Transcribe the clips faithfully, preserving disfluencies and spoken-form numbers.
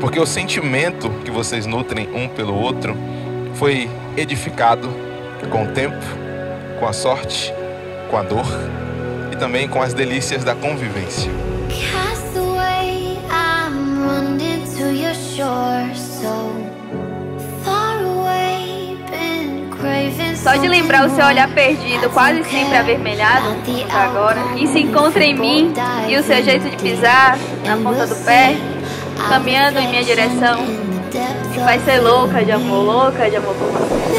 porque o sentimento que vocês nutrem um pelo outro foi edificado com o tempo, com a sorte, com a dor e também com as delícias da convivência. Só de lembrar o seu olhar perdido, quase sempre avermelhado, agora, e se encontra em mim, e o seu jeito de pisar na ponta do pé, caminhando em minha direção, me faz ser louca de amor, louca de amor por você.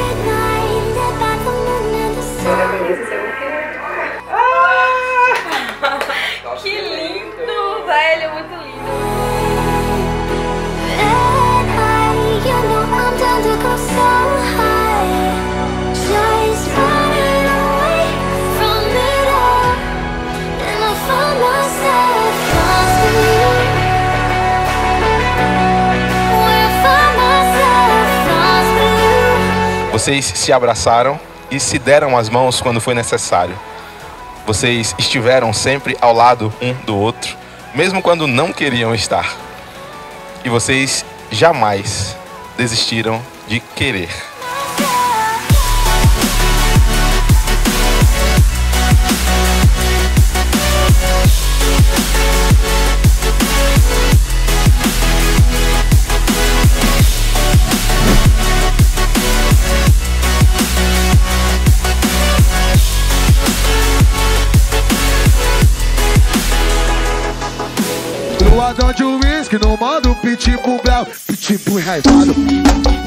Ah, que lindo, velho, muito lindo. Vocês se abraçaram e se deram as mãos quando foi necessário. Vocês estiveram sempre ao lado um do outro, mesmo quando não queriam estar. E vocês jamais desistiram de querer. Luadão de uísque no modo pitbull brau, pitbull raivado.